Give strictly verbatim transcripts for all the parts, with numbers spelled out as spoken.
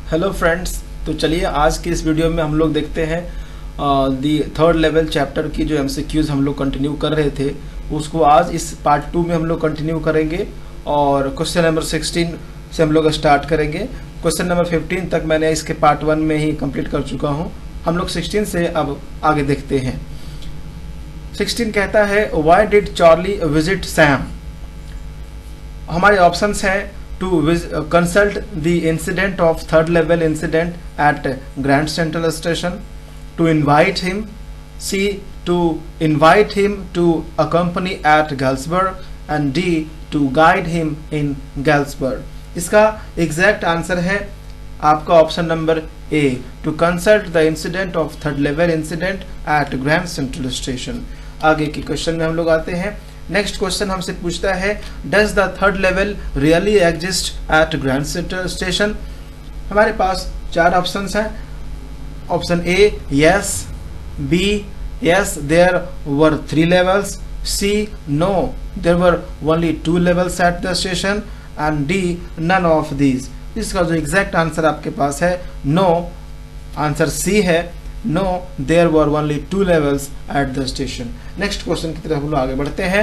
Hello friends, तो चलिए आज की इस वीडियो में हम लोग देखते हैं दी थर्ड लेवल चैप्टर की जो एमसीक्यूज हम लोग कंटिन्यू कर रहे थे उसको आज इस पार्ट टू में हम लोग कंटिन्यू करेंगे और क्वेश्चन नंबर सिक्सटीन से हम लोग स्टार्ट करेंगे। क्वेश्चन नंबर फिफ्टीन तक मैंने इसके पार्ट वन में ही कंप्लीट कर चुका हूं। हम लोग सिक्सटीन से अब आगे देखते हैं। सिक्सटीन कहता है why did Charlie visit Sam. हमारे ऑप्शंस हैं to uh, consult the incident of third level incident at Grand Central Station, to invite him, C to invite him to accompany at Galsburg, and D to guide him in Galsburg। इसका exact answer है आपका option number A, to consult the incident of third level incident at Grand Central Station. आगे के question में हम लोग आते हैं। नेक्स्ट क्वेश्चन हमसे पूछता है does the third level really exist at Grand Central Station. हमारे पास चार ऑप्शंस हैं। Option A yes, B yes there were three levels, C no there were only two levels at the station, and D none of these. इसका जो exact answer आपके पास है no, answer C है, no there were only two levels at the station. Next question की तरफ हम लोग आगे बढ़ते हैं।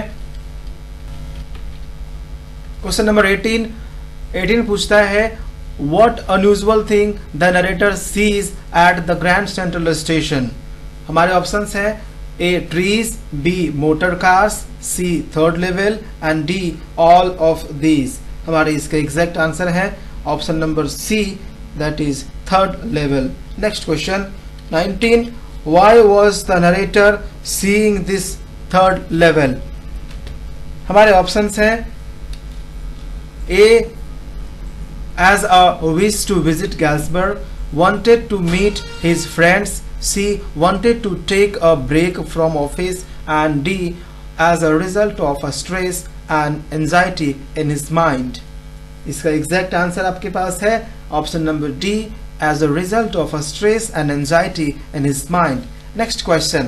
क्वेश्चन नंबर एटीन एटीन पूछता है what unusual thing the narrator sees at the Grand Central Station. हमारे ऑप्शंस हैं A trees, B motor cars, C third level, and D all of these. हमारे इसका एग्जैक्ट आंसर है option number C, that is third level. Next question nineteen why was the narrator seeing this third level। हमारे options हैं A as a wish to visit Galsburg, wanted to meet his friends, C wanted to take a break from office, and D as a result of a stress and anxiety in his mind। इसका exact answer आपके पास है option number D, as a result of a stress and anxiety in his mind। Next question,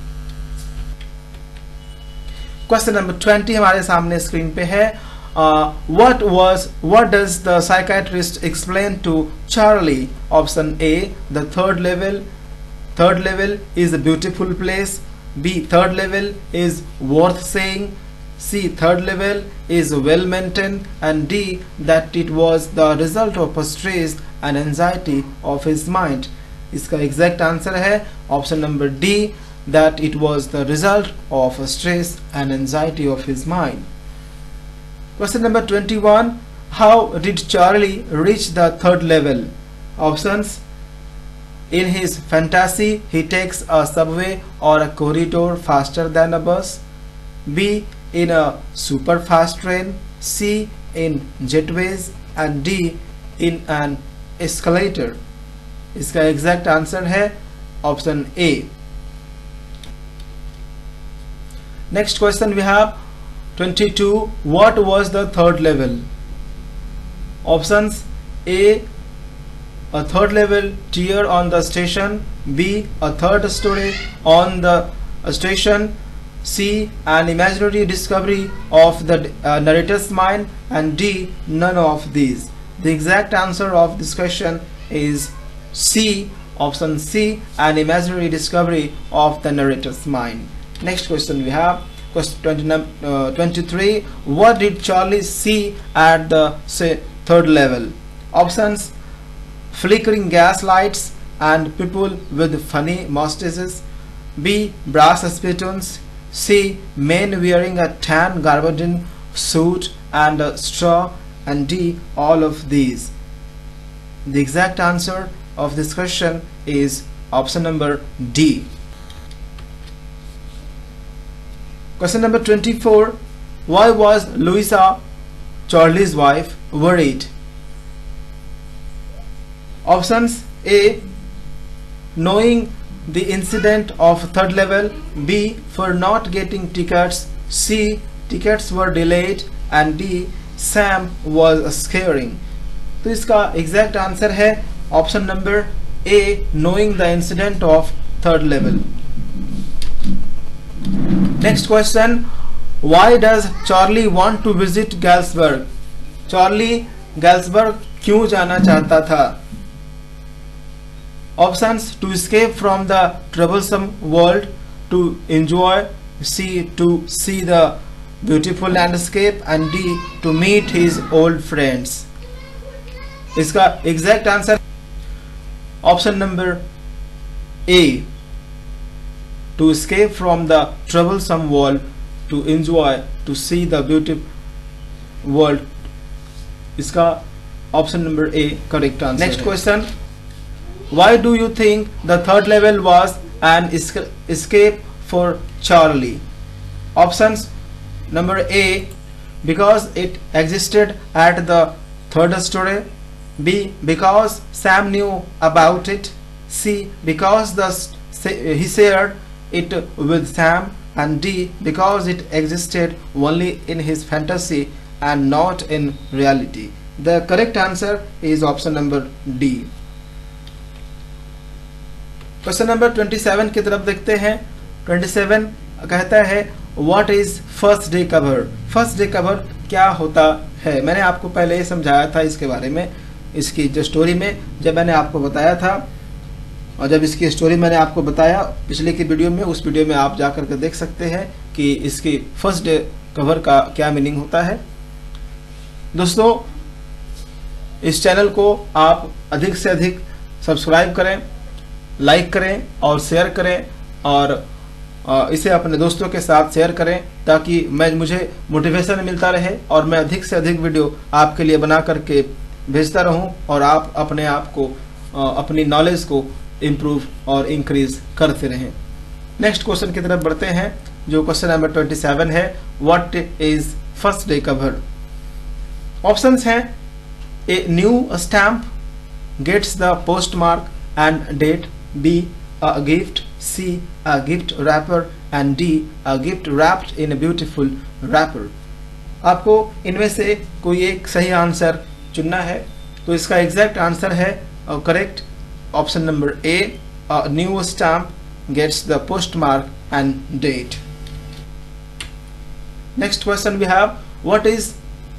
question number twenty हमारे सामने screen पे है। uh, what was what does the psychiatrist explain to Charlie। option A the third level third level is a beautiful place, B third level is worth seeing, C third level is well maintained, and D that it was the result of a stress and anxiety of his mind। इसका exact answer है option number D, that it was the result of a stress and anxiety of his mind। Question number twenty-one, how did Charlie reach the third level। options in his fantasy he takes a subway or a corridor faster than a bus, B in a super fast train, C in jetways, and D in an escalator। इसका exact answer है option A. Next question we have twenty-two, what was the third level. Options A a third level tier on the station, B a third story on the station, C an imaginary discovery of the uh, narrator's mind, and D none of these। The exact answer of this question is C, option C, an imaginary discovery of the narrator's mind। Next question we have question twenty-three, what did Charlie see at the say third level। options flickering gas lights and people with funny mustaches, B brass spittoons, C men wearing a tan gabardine suit and a straw, and D all of these। The exact answer of this question is option number D। Question number twenty-four, why was Louisa, Charlie's wife, worried। options A knowing the incident of third level, B for not getting tickets, C tickets were delayed, and D Sam was scaring। तो इसका exact answer है option number A, knowing the incident of third level। Next question, why does Charlie want to visit Galsburg। Charlie Galsburg क्यों जाना चाहता था। Options: to escape from the troublesome world, to enjoy, C to see the beautiful landscape, and D to meet his old friends. इसका exact answer option number A, to escape from the troublesome world, to enjoy, to see the beautiful world. इसका option number A correct answer. Next question, why do you think the third level was an escape for Charlie? Options: number A, because it existed at the third story, B, because Sam knew about it, C, because the he shared it with Sam, and D, because it existed only in his fantasy and not in reality. The correct answer is option number D. Question number सत्ताईस की तरफ देखते हैं. सत्ताईस कहता है what is first day cover. First day cover क्या होता है? मैंने आपको पहले ही समझाया था इसके बारे में, इसकी जो स्टोरी में जब मैंने आपको बताया था, और जब इसकी स्टोरी मैंने आपको बताया पिछले की वीडियो में, उस वीडियो में आप जाकर के देख सकते हैं कि इसकी फर्स्ट डे कवर का क्या मीनिंग होता है. दोस्तों, इस चैनल को आप अधिक से अधिक सब्सक्राइब करें, लाइक करें और शेयर करें, और इसे अपने दोस्तों के साथ शेयर करें ताकि मैं मुझे मोटिवेशन मिलता रहे और मैं अधिक से अधिक वीडियो आपके लिए बना करके भेजता रहूं और आप अपने आप को, अपनी नॉलेज को इम्प्रूव और इंक्रीज करते रहें. नेक्स्ट क्वेश्चन की तरफ बढ़ते हैं जो क्वेश्चन नंबर सत्ताईस है. What is first day cover? Options हैं: A new stamp gets the post mark and date, B a gift, C a gift wrapper, and D a gift wrapped in a beautiful wrapper. आपको इनमें से कोई एक सही answer चुनना है. तो इसका एग्जैक्ट आंसर है correct option number A, a new stamp gets the postmark and date. Next question we have, what is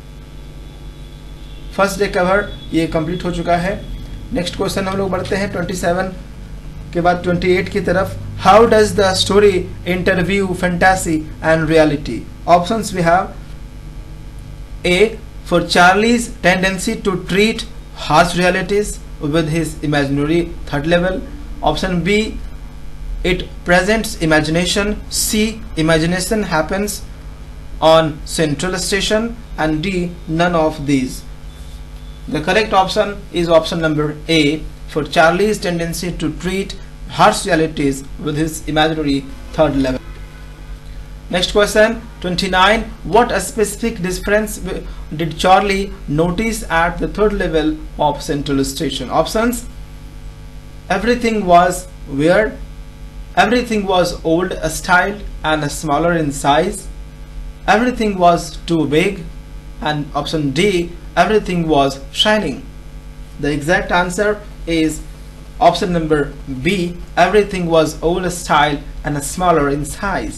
first day cover? ये कंप्लीट हो चुका है. नेक्स्ट क्वेश्चन हम लोग बढ़ते हैं सत्ताईस के बाद अट्ठाईस की तरफ. How does the story interview fantasy and reality? Options we have: A, for Charlie's tendency to treat harsh realities with his imaginary third level. Option B, it presents imagination, C, imagination happens on central station, and D, none of these. The correct option is option number A, for Charlie's tendency to treat harsh realities with his imaginary third level. Next question, twenty-nine. What a specific difference did Charlie notice at the third level of Central Station? Options: everything was weird, everything was old style and smaller in size, everything was too big, and option D, everything was shining. The exact answer is option number B, everything was old style and smaller in size.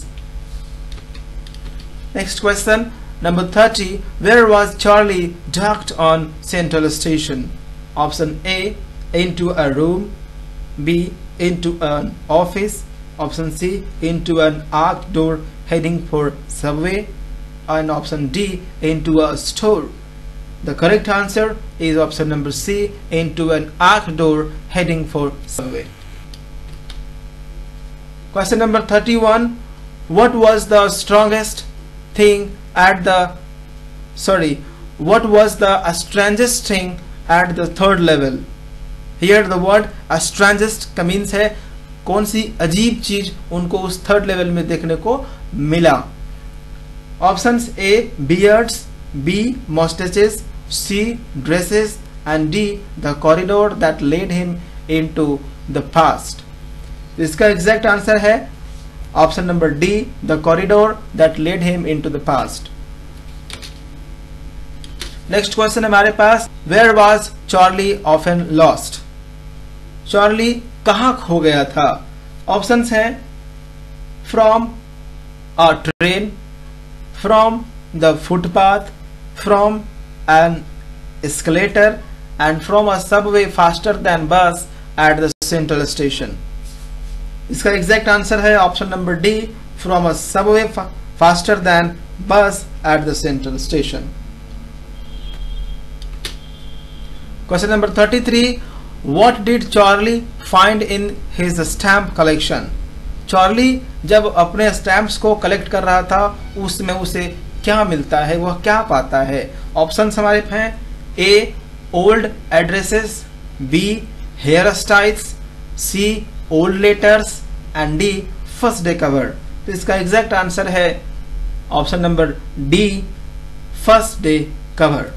Next question, number thirty. Where was Charlie docked on Central Station? Option A, into a room, B, into an office, option C, into an arched door heading for subway, and option D, into a store. The correct answer is option number C, into an arched door heading for subway. Question number thirty-one. What was the strongest thing at the sorry what was the strangest thing at the third level? Here the word strangest का means है कौन सी अजीब चीज उनको उस third level में देखने को मिला. Options: A, beards, B, mustaches, C, dresses, and D, the corridor that led him into the past. इसका एग्जैक्ट आंसर है option number D, the corridor that led him into the past. Next question हमारे पास, where was Charlie often lost? Charlie कहाँ खो गया था? Options हैं from a train, from the footpath, from an escalator, and from a subway faster than bus at the central station. इसका exact answer है option number D, from a subway faster than bus at the central station. Question number thirty three, what did Charlie find in his stamp collection. Charlie जब अपने stamps को collect कर रहा था उसमें उसे क्या मिलता है, वह क्या पाता है. ऑप्शंस हमारे हैं A old addresses, B hair styles, C old letters and D first day cover. तो इसका एग्जैक्ट आंसर है option number D, first day cover.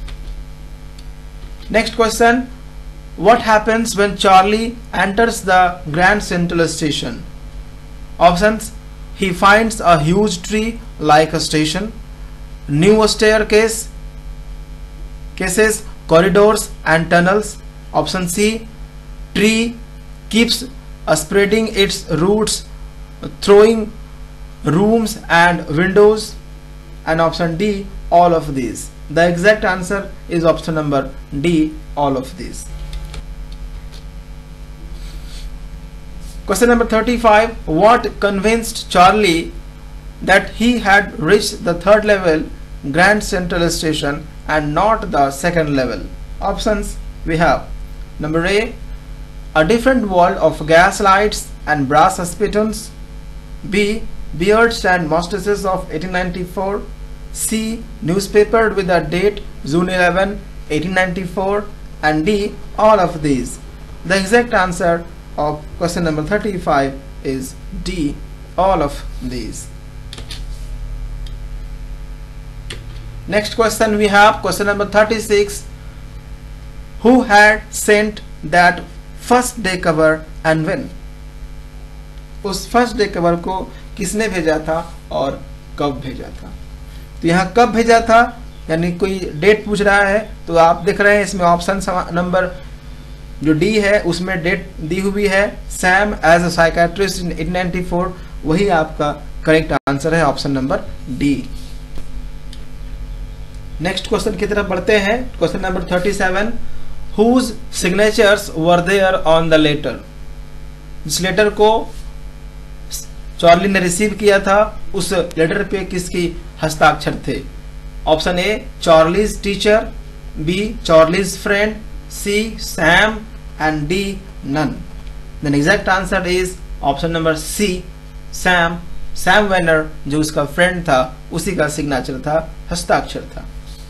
Next question, what happens when Charlie enters the Grand Central Station. Options: he finds a huge tree like a station, new staircase cases, corridors and tunnels. Option C, tree keeps uh, spreading its roots, throwing rooms and windows. And option D, all of these. The exact answer is option number D, all of these. Question number thirty-five, what convinced Charlie that he had reached the third level Grand Central Station and not the second level? Options we have: number A, a different world of gas lights and brass spittoons, B, beards and mustaches of eighteen ninety-four, C, newspaper with the date June eleventh, eighteen ninety-four, and D, all of these. The exact answer of question number thirty-five is D, all of these. Next question we have question number thirty-six, who had sent that first day cover and when. उस first day cover को किसने भेजा था और कब भेजा था. तो यहाँ कब भेजा था यानी कोई डेट पूछ रहा है, तो आप देख रहे हैं इसमें ऑप्शन नंबर जो डी है उसमें डेट दी हुई है, Sam as a psychiatrist in eighteen ninety four, वही आपका करेक्ट आंसर है option number D. Next question की तरफ बढ़ते हैं. Question number thirty seven, whose signatures were there on the letter. जिस लेटर को चार्ली ने रिसीव किया था उस लेटर पे किसकी हस्ताक्षर थे. Option A, Charlie's teacher, B, Charlie's friend, C, Sam, and D, none. The exact answer is option number C, Sam. Sam Werner जो उसका फ्रेंड था उसी का सिग्नेचर था, हस्ताक्षर था.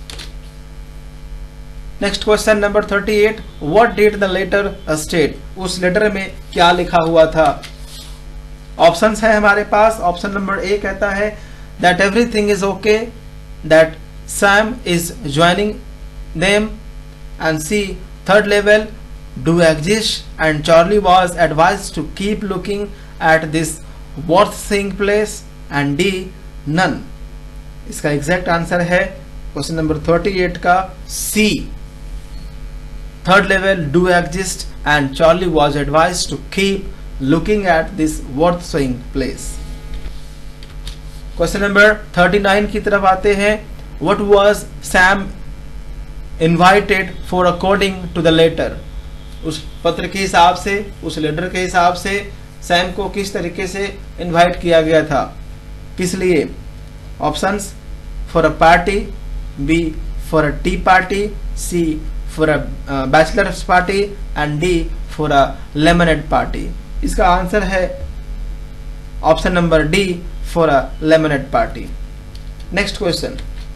Next question number thirty eight, what did the letter state. उस letter में क्या लिखा हुआ था. ऑप्शंस है हमारे पास. ऑप्शन नंबर ए कहता है that everything is okay, that Sam is joining them, and C, third level do exist and Charlie was advised to keep looking at this worth seeing place, and D, none. इसका exact answer है question number thirty eight का C, third level do exist and Charlie was advised to keep looking at this worth seeing place. Question number thirty nine की तरफ आते हैं. What was Sam invited for according to the letter. उस पत्र के हिसाब से, उस लेटर के हिसाब से सैम को किस तरीके से इनवाइट किया गया था, किस लिए. Options: for a party, B for a tea party, C for a bachelors party, and D for a lemonade party. इसका आंसर है option number D, for a lemonade party. Next question,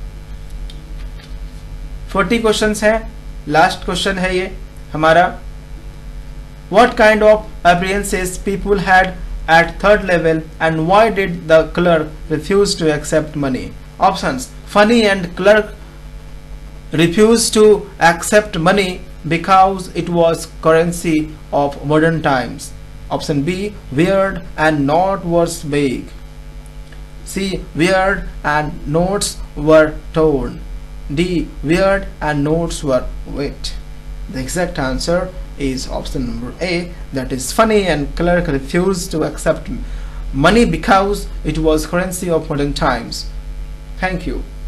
forty questions है, last question है ये हमारा. What kind of appearances people had at third level and why did the clerk refuse to accept money. Options: funny and clerk refused to accept money because it was currency of modern times. Option B, weird and not was big. C, weird and notes were torn. D, weird and notes were wet. The exact answer is option number A, that is funny and clerk refused to accept money because it was currency of modern times. Thank you.